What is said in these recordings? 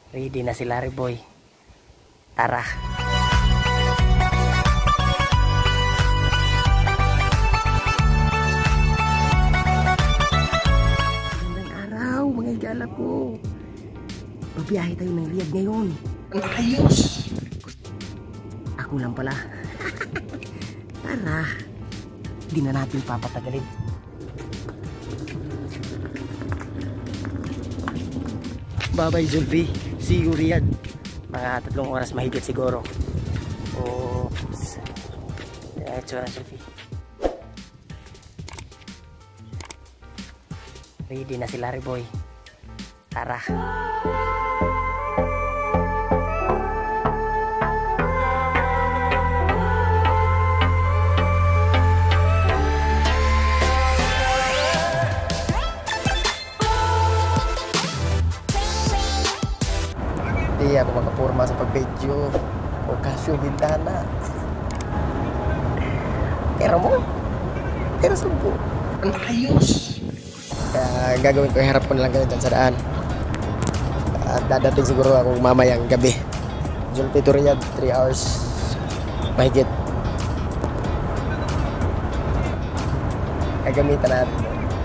Ready na si Larry Boy. Tara. Magandang araw mga igala ko. Babiyahe tayo ng Riyadh ngayon. Ayos! Ako lang pala. Tara. Hindi na natin papatagalin. Bye-bye Zulfi. See you Riyadh. Mga 3 oras mahigit siguro. Oops. Diretso na Zulfi. Ready na si Larry Boy. Tara. Hindi ako makapurma sa pag-video o kasyo bintana. Kera mo? Kera sumpo. Ayos! Kaya gagawin ko, harap ko na lang ganun dyan sa daan. At dadating siguro ako mamayang gabi. Zulfi to Riyadh, 3 hours mahigit. Gagamitan natin.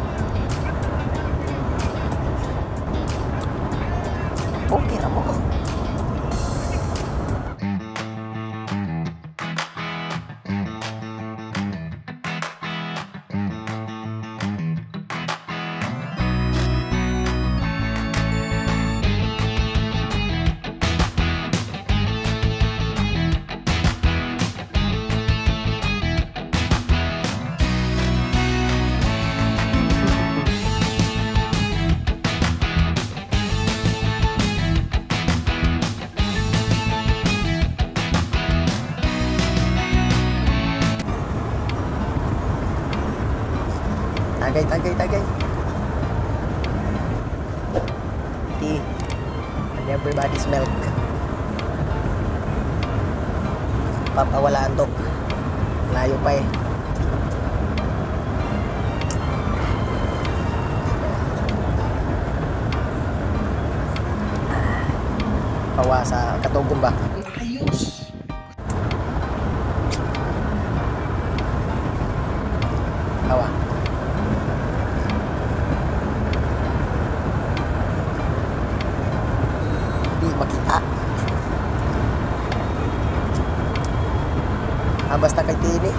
Okay na mo. Tagay. Tea. And everybody's milk. Papawalaan to. Layo pa eh. Pawa sa Katugon ba? Ayos! Pawa. Makita. Basta kay Tini.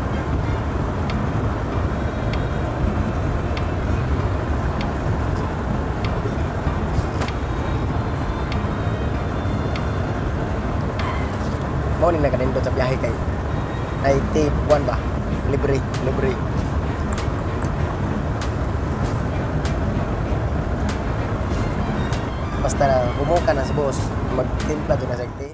Morning na kanindot sa biyahe kay 91 ba? Libre. Basta humuka na sa boss, magtimpla doon na sa ite.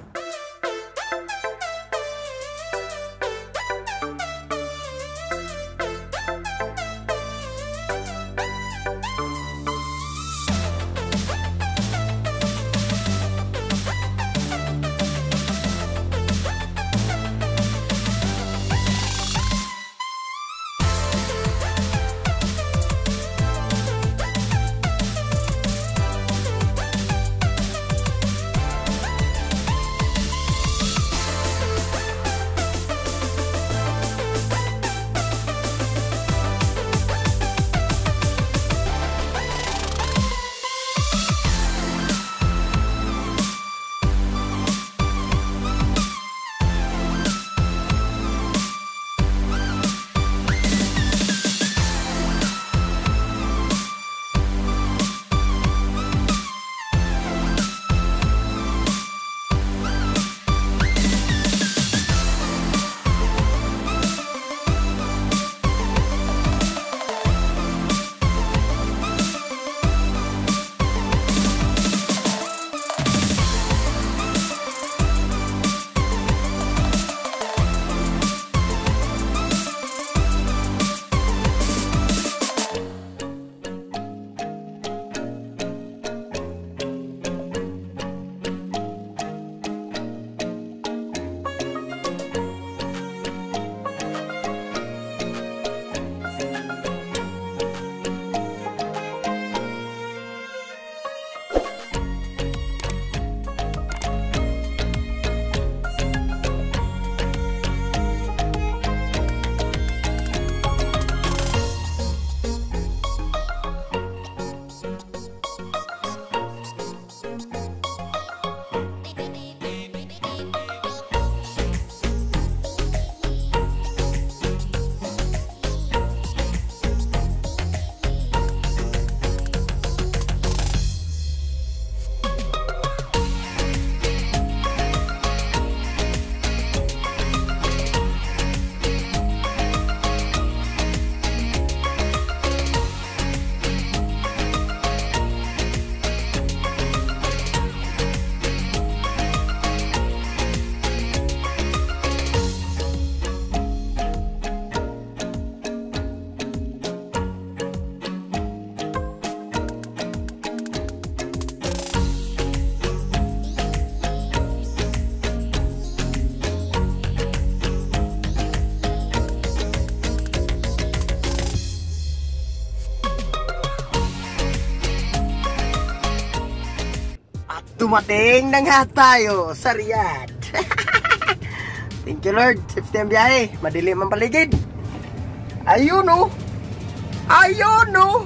dumating na nga tayo sa Riyadh. Thank you Lord, safety ang biyahe, madilim ang paligid. Ayun oh. Ayun oh.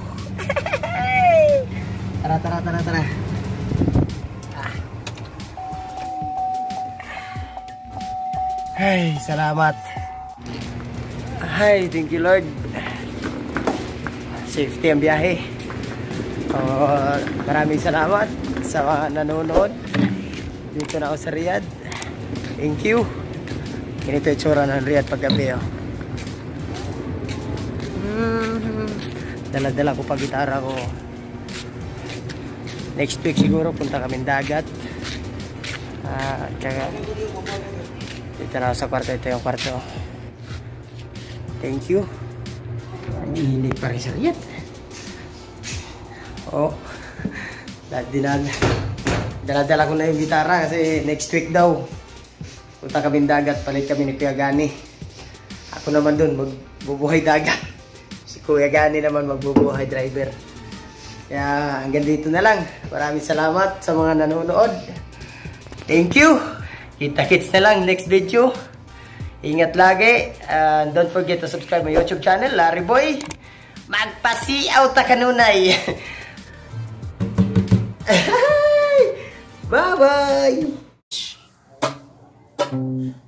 Tara. Ay, salamat. Ay, thank you Lord. Safety ang biyahe. Maraming salamat sa mga nanonood. Dito na ako sa Riyadh. Thank you. Ganito yung tsura ng Riyadh paggabi. Dala-dala ko pa gitara ko. Next week siguro punta kami dagat. Tsaka dito na ako sa kwarto. Ito yung kwarto. Thank you. Ang init pa rin sa Riyadh. Dala-dala ko na yung gitara kasi next week daw punta kami dagat, palit kami ni Kuya Gani. Ako naman dun magbubuhay dagat. Si Kuya Gani naman magbubuhay driver. Kaya hanggang dito na lang. Maraming salamat sa mga nanonood. Thank you. Kita-kits na lang next video. Ingat lagi. And don't forget to subscribe my YouTube channel, Larry Boy. Magpasiaw ta kanunay. Bye-bye.